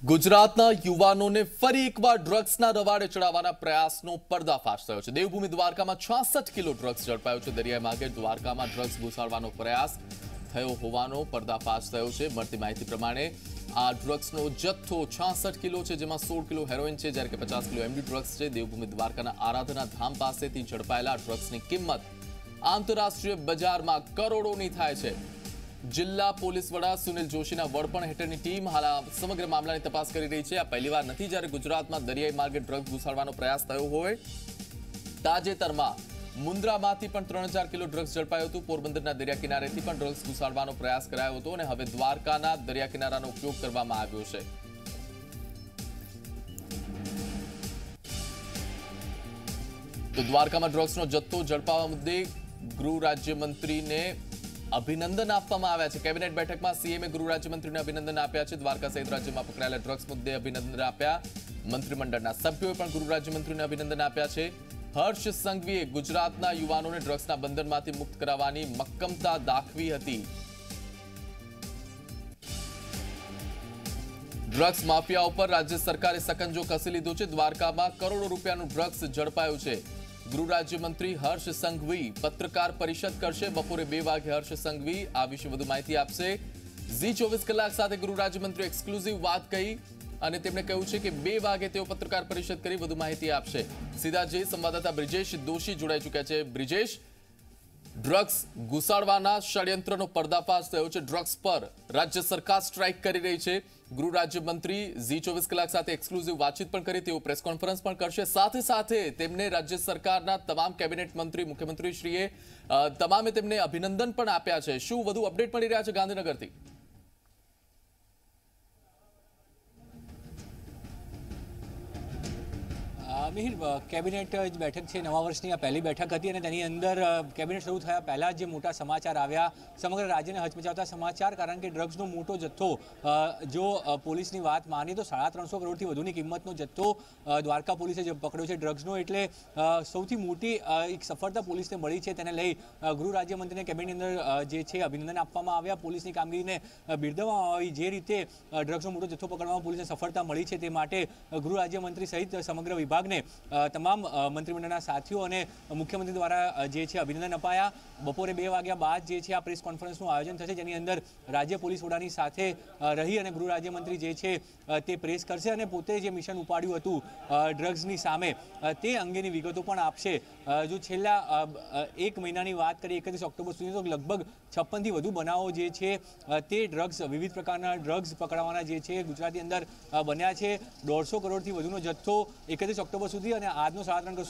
ગુજરાતના યુવાનોને ફરી એકવાર ડ્રગ્સના રવાડે ચડાવવાના પ્રયાસનો પર્દાફાશ થયો છે। દેવભૂમિ દ્વારકામાં 66 કિલો ડ્રગ્સ ઝડપાયો છે। દરિયાઈ માર્ગે દ્વારકામાં ડ્રગ્સ ઘુસાડવાનો પ્રયાસ થયો હોવાનો પર્દાફાશ થયો છે। મળતી માહિતી પ્રમાણે આ ડ્રગ્સનો જથ્થો 66 કિલો છે, જેમાં 16 કિલો હેરોઇન છે, જ્યારે કે 50 કિલો એમડી ડ્રગ્સ છે। દેવભૂમિ દ્વારકાના આરાધના ધામ પાસેથી ઝડપાયેલા ડ્રગ્સની કિંમત આંતરરાષ્ટ્રીય બજારમાં કરોડોની થાય છે। जिला पुलिस वड़ा सुनील जोशीना वड़पण हेठळनी टीम हाल समग्र मामलानी तपास करी रही है। आ पहलीवार नहीं ज्यारे गुजरातमां दरियाई मार्गे ड्रग्स घुसाडवानो प्रयास थयो होय। ताजेतरमां मुंद्रामांथी पण 3000 किलो ड्रग्स झड़पायो हतुं। पोरबंदરના दरिया किनारेथी पण ड्रग्स घुसाडવાનો प्रयास करायो हतो અને હવે દ્વારકાના દરિયા કિનારાનો ઉપયોગ કરવામાં આવ્યો છે। તો દ્વારકામાં ડ્રગ્સનો જથ્થો ઝડપાવા મુદ્દે ગૃહ રાજ્યમંત્રીને અભિનંદન આપવામાં આવ્યા છે। કેબિનેટ બેઠકમાં સીએમએ ગૃહ રાજ્યમંત્રીને અભિનંદન આપ્યા છે। દ્વારકા સહિત રાજ્યમાં પકડાયેલા ડ્રગ્સ મુદ્દે અભિનંદન આપ્યા। મંત્રીમંડળના સભ્યોએ પણ ગૃહ રાજ્યમંત્રીને અભિનંદન આપ્યા છે। હર્ષ સંઘવીએ ગુજરાતના યુવાનોને ડ્રગ્સના બંધનમાંથી મુક્ત કરાવવાની મક્કમતા દાખવી હતી। ડ્રગ્સ માફિયા ઉપર રાજ્ય સરકારે સકંજો કસી લીધો છે। દ્વારકામાં કરોડો રૂપિયાનું ડ્રગ્સ ઝડપાયું છે। गृह राज्य मंत्री हर्ष संघवी पत्रकार परिषद करशे। बपोरे 2 वागे हर्ष संघवी आ विषे वधु माहिती आपशे। जी 24 कलाक साथे गृह राज्य मंत्री एक्सक्लूसिव बात कही અને તેમણે કહ્યું છે કે 2 વાગે તેઓ પત્રકાર પરિષદ કરી વધુ માહિતી આપશે। સીધા જે સંવાદદાતા બ્રિજેશ દોશી જોડાઈ ચૂક્યા છે। બ્રિજેશ, ડ્રગ્સ ઘુસાડવાના ષડયંત્રનો પર્દાફાશ થયો છે। ડ્રગ્સ પર રાજ્ય સરકાર સ્ટ્રાઇક કરી રહી છે। ગૃહ રાજ્યમંત્રી જી 24 કલાક સાથે એક્સક્લુઝિવ વાતચીત પણ કરી, તેઓ પ્રેસ કોન્ફરન્સ પણ કરશે। સાથે સાથે તેમને રાજ્ય સરકારના તમામ કેબિનેટ મંત્રી, મુખ્યમંત્રીશ્રીએ તમામે તેમને અભિનંદન પણ આપ્યા છે। શું વધુ અપડેટ મળી રહ્યા છે ગાંધીનગરથી? મિહિર, કેબિનેટ બેઠક છે, નવા વર્ષની આ પહેલી બેઠક હતી અને તેની અંદર કેબિનેટ શરૂ થયા પહેલાં જે મોટા સમાચાર આવ્યા, સમગ્ર રાજ્યને હચમચાવતા સમાચાર, કારણ કે ડ્રગ્સનો મોટો જથ્થો, જો પોલીસની વાત માનીએ તો 350 કરોડથી વધુની કિંમતનો જથ્થો દ્વારકા પોલીસે જે પકડ્યો છે ડ્રગ્સનો, એટલે સૌથી મોટી એક સફળતા પોલીસને મળી છે। તેને લઈ ગૃહ રાજ્યમંત્રીને કેબિનેટની અંદર જે છે અભિનંદન આપવામાં આવ્યા। પોલીસની કામગીરીને બિરદાવવામાં આવી। જે રીતે ડ્રગ્સનો મોટો જથ્થો પકડવામાં પોલીસને સફળતા મળી છે તે માટે ગૃહ રાજ્યમંત્રી સહિત સમગ્ર વિભાગને તમામ મંત્રીમંડળના સાથીઓ અને મુખ્યમંત્રી દ્વારા જે છે અભિનંદન અપાયા। બપોરે 2 વાગ્યા બાદ જે છે આ પ્રેસ કોન્ફરન્સનું આયોજન થશે, જેની અંદર રાજ્ય પોલીસ વડાની સાથે રહી અને ગૃહ રાજ્યમંત્રી જે છે તે પ્રેસ કરશે અને પોતે જે મિશન ઉપાડ્યું હતું ડ્રગ્સની સામે તે અંગેની વિગતો પણ આપશે। જો છેલ્લા 1 મહિનાની વાત કરીએ 31 ઓક્ટોબર સુધી, તો લગભગ 56 થી વધુ બનાવો જે છે તે ડ્રગ્સ, વિવિધ પ્રકારના ડ્રગ્સ પકડવાના જે છે ગુજરાતની અંદર બન્યા છે। 150 કરોડથી વધુનો જથ્થો 31 ઓક્ટોબર સુધી અને આજનો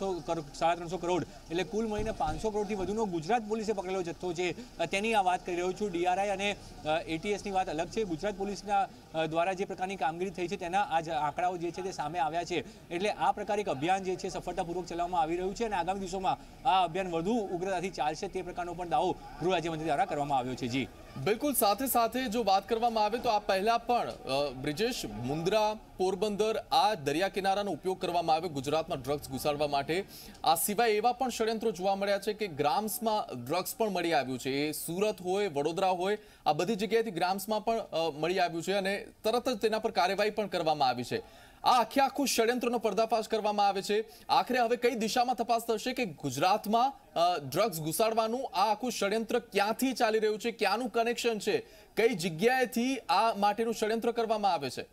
350 કરોડ, એટલે કુલ મળીને 500 કરોડથી વધુનો ગુજરાત પોલીસે પકડેલો જથ્થો છે, તેની આ વાત કરી રહ્યો છું। ડીઆરઆઈ અને એટીએસની વાત અલગ છે। ગુજરાત પોલીસના દ્વારા જે પ્રકારની કામગીરી થઈ છે તેના આ આંકડાઓ જે છે તે સામે આવ્યા છે। એટલે આ પ્રકારે એક અભિયાન જે છે સફળતાપૂર્વક ચલાવવામાં આવી રહ્યું છે અને આગામી દિવસોમાં આ અભિયાન વધુ ઉગ્રતાથી ચાલશે તે પ્રકારનો પણ દાવો ગૃહ રાજ્યમંત્રી દ્વારા કરવામાં આવ્યો છે। જી બિલકુલ, સાથે સાથે જો વાત કરવામાં આવે તો આ પહેલા પણ બ્રિજેશ, મુન્દ્રા, પોરબંદર આ દરિયા કિનારાનો ઉપયોગ કરવામાં આવ્યો ગુજરાતમાં ડ્રગ્સ ઘુસાડવા માટે। આ સિવાય એવા પણ ષડયંત્રો જોવા મળ્યા છે કે ગ્રામ્સમાં ડ્રગ્સ પણ મળી આવ્યું છે। એ સુરત હોય, વડોદરા હોય, આ બધી જગ્યાએથી ગ્રામ્સમાં પણ મળી આવ્યું છે અને તરત જ તેના પર કાર્યવાહી પણ કરવામાં આવી છે। આ આખું ષડયંત્રનો પર્દાફાશ કરવામાં આવે છે। આખરે હવે કઈ દિશામાં તપાસ થશે કે ગુજરાતમાં ડ્રગ્સ ઘુસાડવાનું આ આખું ષડયંત્ર ક્યાંથી ચાલી રહ્યું છે, ક્યાંનું કનેક્શન છે, કઈ જગ્યાએથી આ માટેનું ષડયંત્ર કરવામાં આવે છે?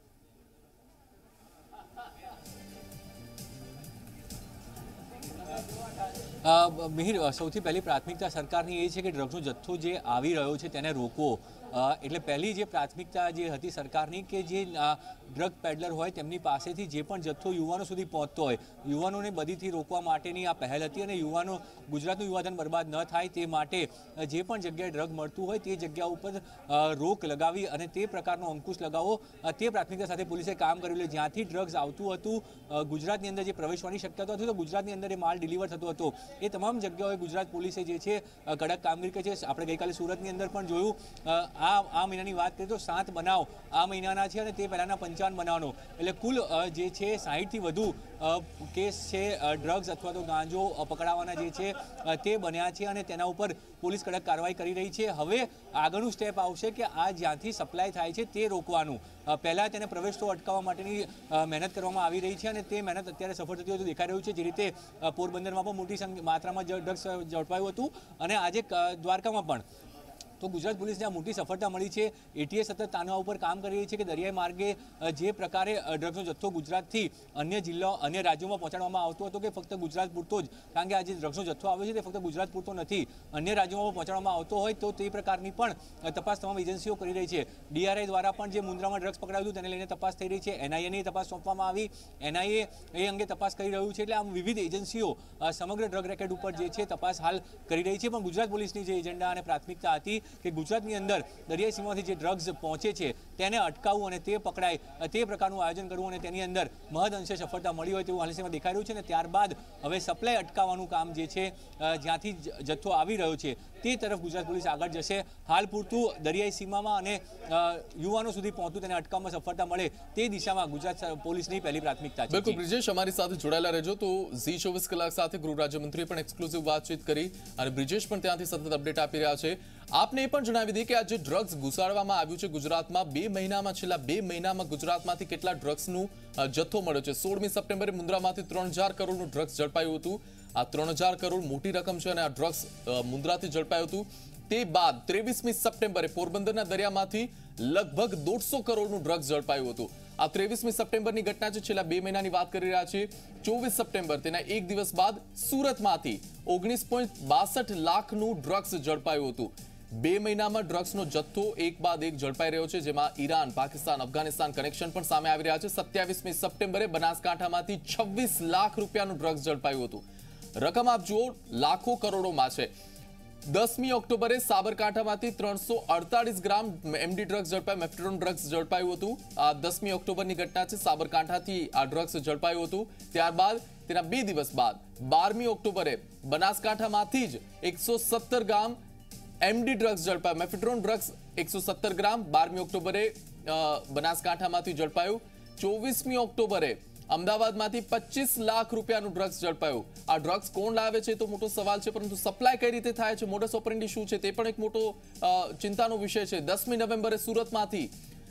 મિહિર, સૌથી પહેલી પ્રાથમિકતા સરકારની એ છે કે ડ્રગ્સનો જથ્થો જે આવી રહ્યો છે તેને રોકવો। એટલે પહેલી જે પ્રાથમિકતા જે હતી સરકારની કે જે ડ્રગ પેડલર હોય તેમની પાસેથી જે પણ જથ્થો યુવાનો સુધી પહોંચતો હોય, યુવાનોને બધીથી રોકવા માટેની આ પહેલ હતી અને યુવાનો, ગુજરાતનું યુવાધન બરબાદ ન થાય તે માટે જે પણ જગ્યાએ ડ્રગ મળતું હોય તે જગ્યા ઉપર રોક લગાવી અને તે પ્રકારનો અંકુશ લગાવો, તે પ્રાથમિકતા સાથે પોલીસે કામ કર્યું। એટલે જ્યાંથી ડ્રગ્સ આવતું હતું, ગુજરાતની અંદર જે પ્રવેશવાની શક્યતા હતી, તો ગુજરાતની અંદર એ માલ ડિલિવર થતો હતો, એ તમામ જગ્યાઓએ ગુજરાત પોલીસે જે છે કડક કામગીરી કરી છે। આપણે ગઈકાલે સુરતની અંદર પણ જોયું। આ મહિનાની વાત કરીએ તો 7 બનાવ આ મહિનાના છે અને તે પહેલાના 55 બનાવનો, એટલે કુલ જે છે 60થી વધુ કેસ છે ડ્રગ્સ અથવા તો ગાંજો પકડાવાના જે છે તે બન્યા છે અને તેના ઉપર પોલીસ કડક કાર્યવાહી કરી રહી છે. હવે આગળનું સ્ટેપ આવશે કે આ જ્યાંથી સપ્લાય થાય છે તે રોકવાનું. પહેલાં તેને પ્રવેશતો અટકાવવા માટેની મહેનત કરવામાં આવી રહી છે અને તે મહેનત અત્યારે સફળ થતી હોય તો દેખાઈ રહ્યું છે. જે રીતે પોરબંદરમાં પણ મોટી માત્રામાં ડ્રગ્સ ઝડપાયું હતું અને આજે દ્વારકામાં પણ. તો ગુજરાત પોલીસને આ મોટી સફળતા મળી છે. એટીએ સતત આના ઉપર કામ કરી રહી છે કે દરિયાઈ માર્ગે જે પ્રકારે ડ્રગ્સનો જથ્થો ગુજરાતથી અન્ય જિલ્લાઓ અન્ય રાજ્યોમાં પહોંચાડવામાં આવતો હતો કે ફક્ત ગુજરાત પૂરતો જ, કારણ કે આ જે ડ્રગ્સનો જથ્થો આવે છે તે ફક્ત ગુજરાત પૂરતો નથી, અન્ય રાજ્યોમાં પહોંચાડવામાં આવતો હોય તો તે પ્રકારની પણ તપાસ તમામ એજન્સીઓ કરી રહી છે. ડીઆરઆઈ દ્વારા પણ જે મુન્દ્રામાં ડ્રગ્સ પકડાયું હતું તેને લઈને તપાસ થઈ રહી છે. એનઆઈએની તપાસ સોંપવામાં આવી. એનઆઈએ એ અંગે તપાસ કરી રહ્યું છે. એટલે આમ વિવિધ એજન્સીઓ સમગ્ર ડ્રગ રેકેટ ઉપર જે છે તપાસ હાલ કરી રહી છે. પણ ગુજરાત પોલીસની જે એજન્ડા અને પ્રાથમિકતા હતી કે ગુજરાતની અંદર દરિયાઈ સીમાથી જે ડ્રગ્સ પહોંચે છે તેને અટકાવવું અને તે પકડાય તે પ્રકારનું આયોજન કરવું અને તેની અંદર મહદઅંશે સફળતા મળી હોય તેવું હાલમાં દેખાઈ રહ્યું છે. અને ત્યારબાદ હવે સપ્લાય અટકાવવાનું કામ જે છે જ્યાંથી જથ્થો આવી રહ્યો છે તે તરફ ગુજરાત પોલીસ આગળ જશે. હાલ પૂરતું દરિયાઈ સીમામાં અને યુવાનો સુધી પહોંચતું તેને અટકાવવામાં સફળતા મળે તે દિશામાં ગુજરાત પોલીસની પહેલી પ્રાથમિકતા છે. બિલકુલ બ્રિજેશ, અમારી સાથે જોડાયેલા રહેજો. તો ઝી 24 કલાક સાથે ગૃહ રાજ્યમંત્રીએ પણ એક્સક્લુઝિવ વાતચીત કરી અને બ્રિજેશ પણ ત્યાંથી સતત અપડેટ આપી રહ્યા છે. આપને એ પણ જણાવી દઈએ કે આ જે ડ્રગ્સ ઘુસાડવામાં આવ્યું છે ગુજરાતમાં, છેલ્લા 2 મહિનામાં ગુજરાતમાંથી કેટલા ડ્રગ્સનું જથ્થો મળ્યો છે. 16મી સપ્ટેમ્બરે મુન્દ્રામાંથી 3000 કરોડનું ડ્રગ્સ ઝડપાયું હતું. આ 3000 કરોડ મોટી રકમ છે અને આ ડ્રગ્સ મુન્દ્રાથી ઝડપાયું હતું. તે બાદ 23મી સપ્ટેમ્બરે પોરબંદરના દરિયામાંથી લગભગ 150 કરોડનું ડ્રગ્સ ઝડપાયું હતું. આ 23મી સપ્ટેમ્બરની ઘટના છે. છેલ્લા 2 મહિનાની વાત કરી રહ્યા છીએ. 24 સપ્ટેમ્બર તેના એક દિવસ બાદ સુરતમાંથી 19.62 લાખનું ડ્રગ્સ ઝડપાયું હતું. 2 મહિનામાં ડ્રગ્સનો જથ્થો એક બાદ એક ઝડપાઈ રહ્યો છે, જેમાં ઈરાન, પાકિસ્તાન, અફઘાનિસ્તાન કનેક્શન પણ સામે આવી રહ્યા છે. 27મી સપ્ટેમ્બરે બનાસકાંઠામાંથી 26 લાખ રૂપિયાનું ડ્રગ્સ ઝડપાયું હતું. રકમ આપ જુઓ, લાખો કરોડોમાં છે. 10મી ઓક્ટોબરે સાબરકાંઠામાંથી 348 ગ્રામ એમડી ડ્રગ્સ ઝડપાયું, મેફ્ટ્રોન ડ્રગ્સ ઝડપાયું હતું. આ 10મી ઓક્ટોબરની ઘટના છે. સાબરકાંઠાથી આ ડ્રગ્સ ઝડપાયું હતું. ત્યારબાદ તેના 2 દિવસ બાદ 12મી ઓક્ટોબરે બનાસકાંઠામાંથી જ 117 ગ્રામ એમડી ડ્રગ્સ ઝડપાયું, મેફ્ટ્રોન ડ્રગ્સ 117 ગ્રામ 12મી ઓક્ટોબરે બનાસકાંઠામાંથી ઝડપાયું. 24મી ઓક્ટોબરે અમદાવાદમાંથી 25 લાખ રૂપિયાનું ડ્રગ્સ ઝડપાયું. આ ડ્રગ્સ કોણ લાવે છે તો મોટો સવાલ છે, પરંતુ સપ્લાય કઈ રીતે થાય છે, મોડસ ઓપરેન્ડી શું છે તે પણ એક મોટો ચિંતાનો વિષય છે. 10મી નવેમ્બરે સુરતમાંથી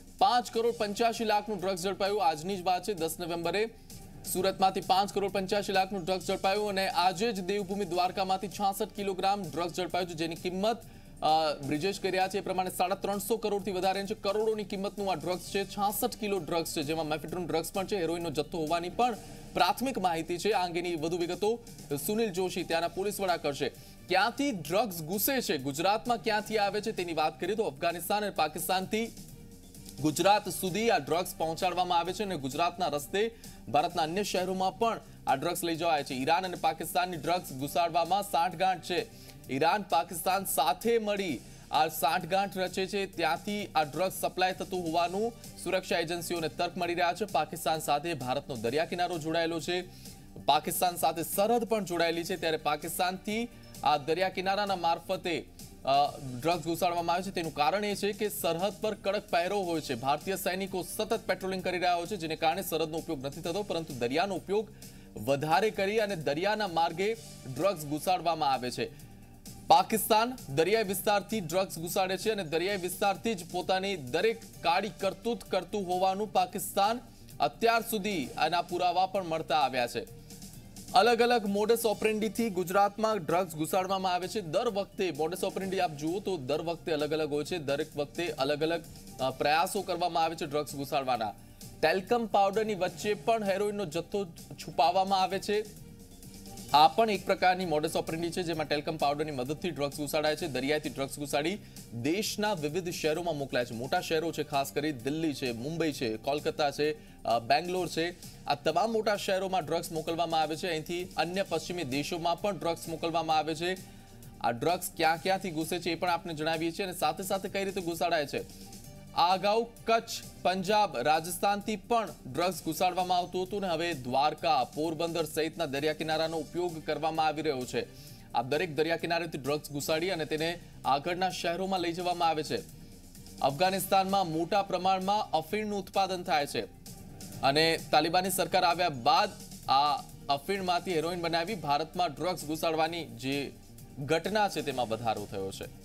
5 કરોડ 85 લાખનું ડ્રગ્સ ઝડપાયું. આજની જ વાત છે. 10 નવેમ્બરે સુરતમાંથી 5 કરોડ 85 લાખનું ડ્રગ્સ ઝડપાયું અને આજે જ દેવભૂમિ દ્વારકામાંથી 66 કિલોગ્રામ ડ્રગ્સ ઝડપાયું છે, જેની કિંમત બ્રિજેશ કરી રહ્યા છે એ પ્રમાણે 350 કરોડથી વધારે છે. કરોડોની કિંમતનું આ ડ્રગ્સ છે. 66 કિલો ડ્રગ્સ છે, જેમાં મેફેડ્રોન ડ્રગ્સ પણ છે. હેરોઇનનો જથ્થો હોવાની પણ પ્રાથમિક માહિતી છે. આ અંગેની વધુ વિગતો સુનિલ જોશી, ત્યાંના પોલીસ વડા કરશે. ક્યાંથી ડ્રગ્સ ઘૂસે છે, ગુજરાતમાં ક્યાંથી આવે છે તેની વાત કરીએ તો અફઘાનિસ્તાન અને પાકિસ્તાનથી ગુજરાત સુધી આ ડ્રગ્સ પહોંચાડવામાં આવે છે અને ગુજરાતના રસ્તે ભારતના અન્ય શહેરોમાં પણ આ ડ્રગ્સ લઈ જવાય છે. ઈરાન અને પાકિસ્તાનની ડ્રગ્સ ઘુસાડવામાં સાંઠગાંઠ છે. ઈરાન પાકિસ્તાન સાથે મળી આ સાંઠગાંઠ રચે છે. ત્યાંથી આ ડ્રગ્સ સપ્લાય થતું હોવાનું સુરક્ષા એજન્સીઓને તર્ક મળી રહ્યા છે. પાકિસ્તાન સાથે ભારતનો દરિયા કિનારો જોડાયેલો છે, પાકિસ્તાન સાથે સરહદ પણ જોડાયેલી છે, ત્યારે પાકિસ્તાનથી આ દરિયા કિનારાના મારફતે ડ્રગ્સ ઘુસાડવામાં આવે છે. તેનું કારણ એ છે કે સરહદ પર કડક પહેરો હોય છે. ભારતીય સૈનિકો સતત પેટ્રોલિંગ કરી રહ્યા હોય છે, જેને કારણે સરહદનો ઉપયોગ નથી થતો, પરંતુ દરિયાનો ઉપયોગ વધારે કરી અને દરિયાના માર્ગે ડ્રગ્સ ઘુસાડવામાં આવે છે. પાકિસ્તાન દરિયાઈ વિસ્તારથી ડ્રગ્સ ઘુસાડે છે અને દરિયાઈ વિસ્તારથી જ પોતાની દરેક કાળી કરતૂત કરતું હોવાનું પાકિસ્તાન અત્યાર સુધી આના પુરાવા પણ મળતા આવ્યા છે. અલગ અલગ મોડસ ઓપરેન્ડીથી ગુજરાતમાં ડ્રગ્સ ઘુસાડવામાં આવે છે. દર વખતે મોડસ ઓપરેન્ડી આપ જુઓ તો દર વખતે અલગ અલગ હોય છે. દરેક વખતે અલગ અલગ પ્રયાસો કરવામાં આવે છે ડ્રગ્સ ઘુસાડવાના. ટેલ્કમ પાવડરની વચ્ચે પણ હેરોઇનનો જથ્થો છુપાવવામાં આવે છે. આ પણ એક પ્રકારની મોડસ ઓપરેન્ડી છે, જેમાં ટેલ્કમ પાવડરની મદદથી ડ્રગ્સ ઘુસાડાય છે. દરિયાથી ડ્રગ્સ ઘુસાડી દેશના વિવિધ શહેરોમાં મોકલાય છે. મોટા શહેરો છે, ખાસ કરી દિલ્હી છે, મુંબઈ છે, કોલકાતા છે, બેંગ્લોર છે, આ તમામ મોટા શહેરોમાં ડ્રગ્સ મોકલવામાં આવે છે. અહીંથી અન્ય પશ્ચિમી દેશોમાં પણ ડ્રગ્સ મોકલવામાં આવે છે. આ ડ્રગ્સ ક્યાં ક્યાંથી ઘૂસે છે એ પણ આપણે જણાવીએ છીએ અને સાથે સાથે કઈ રીતે ઘુસાડાય છે. આ અગાઉ કચ્છ, પંજાબ, રાજસ્થાનથી પણ ડ્રગ્સ ઘુસાડવામાં આવતું હતું અને હવે દ્વારકા, પોરબંદર સહિતના દરિયા કિનારાનો ઉપયોગ કરવામાં આવી રહ્યો છે. આ દરેક દરિયા કિનારેથી ડ્રગ્સ ઘુસાડી અને તેને આગળના શહેરોમાં લઈ જવામાં આવે છે. અફઘાનિસ્તાનમાં મોટા પ્રમાણમાં અફીણનું ઉત્પાદન થાય છે અને તાલિબાની સરકાર આવ્યા બાદ આ અફીણમાંથી હેરોઇન બનાવી ભારતમાં ડ્રગ્સ ઘુસાડવાની જે ઘટના છે તેમાં વધારો થયો છે।